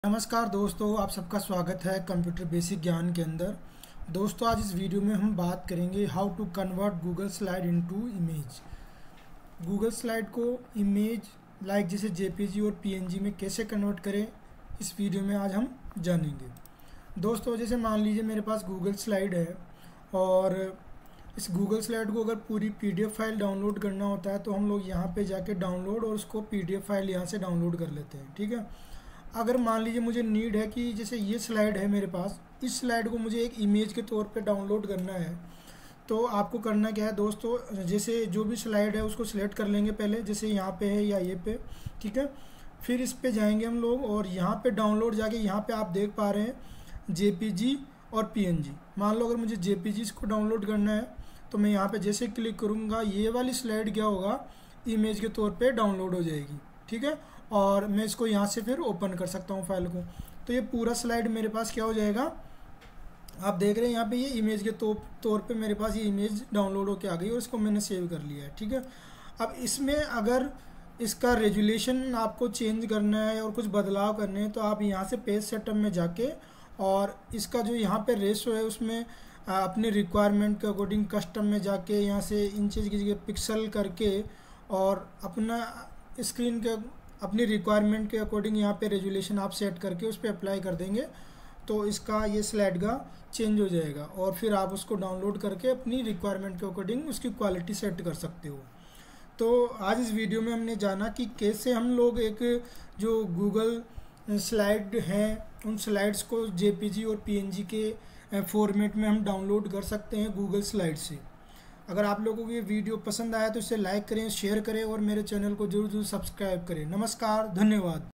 नमस्कार दोस्तों, आप सबका स्वागत है कंप्यूटर बेसिक ज्ञान के अंदर। दोस्तों, आज इस वीडियो में हम बात करेंगे how to convert Google slide into image. Google slide को इमेज लाइक जैसे जेपीजी और पीएनजी में कैसे कन्वर्ट करें, इस वीडियो में आज हम जानेंगे। दोस्तों, जैसे मान लीजिए मेरे पास गूगल स्लाइड है और इस गूगल स्लाइड को अगर पूरी पीडीएफ फाइल डाउनलोड करना होता है तो हम लोग यहाँ पे जाके डाउनलोड और उसको पीडीएफ फाइल यहाँ से डाउनलोड कर लेते हैं। ठीक है। अगर मान लीजिए मुझे नीड है कि जैसे ये स्लाइड है मेरे पास, इस स्लाइड को मुझे एक इमेज के तौर पे डाउनलोड करना है, तो आपको करना क्या है दोस्तों, जैसे जो भी स्लाइड है उसको सिलेक्ट कर लेंगे पहले, जैसे यहाँ पे है या ये पे। ठीक है। फिर इस पे जाएंगे हम लोग और यहाँ पे डाउनलोड जाके यहाँ पे आप देख पा रहे हैं जेपीजी और पीएनजी। मान लो अगर मुझे जेपीजी को डाउनलोड करना है तो मैं यहाँ पे जैसे क्लिक करूँगा ये वाली स्लाइड क्या होगा, इमेज के तौर पे डाउनलोड हो जाएगी। ठीक है। और मैं इसको यहाँ से फिर ओपन कर सकता हूँ फाइल को, तो ये पूरा स्लाइड मेरे पास क्या हो जाएगा, आप देख रहे हैं यहाँ पे ये इमेज के तौर पे मेरे पास ये इमेज डाउनलोड होके आ गई और इसको मैंने सेव कर लिया है। ठीक है। अब इसमें अगर इसका रेजुलेशन आपको चेंज करना है और कुछ बदलाव करने हैं तो आप यहाँ से पेज सेटअप में जाके और इसका जो यहाँ पे रेशो है उसमें अपने रिक्वायरमेंट के अकॉर्डिंग कस्टम में जाके यहाँ से इंचेज की जगह पिक्सल करके और अपना स्क्रीन के अपनी रिक्वायरमेंट के अकॉर्डिंग यहाँ पे रेजुलेशन आप सेट करके उस पर अप्लाई कर देंगे तो इसका ये स्लाइड का चेंज हो जाएगा और फिर आप उसको डाउनलोड करके अपनी रिक्वायरमेंट के अकॉर्डिंग उसकी क्वालिटी सेट कर सकते हो। तो आज इस वीडियो में हमने जाना कि कैसे हम लोग एक जो गूगल स्लाइड हैं उन स्लाइड्स को जेपीजी और पीएनजी के फॉर्मेट में हम डाउनलोड कर सकते हैं गूगल स्लाइड से। अगर आप लोगों को ये वीडियो पसंद आया तो इसे लाइक करें, शेयर करें और मेरे चैनल को जरूर सब्सक्राइब करें। नमस्कार, धन्यवाद।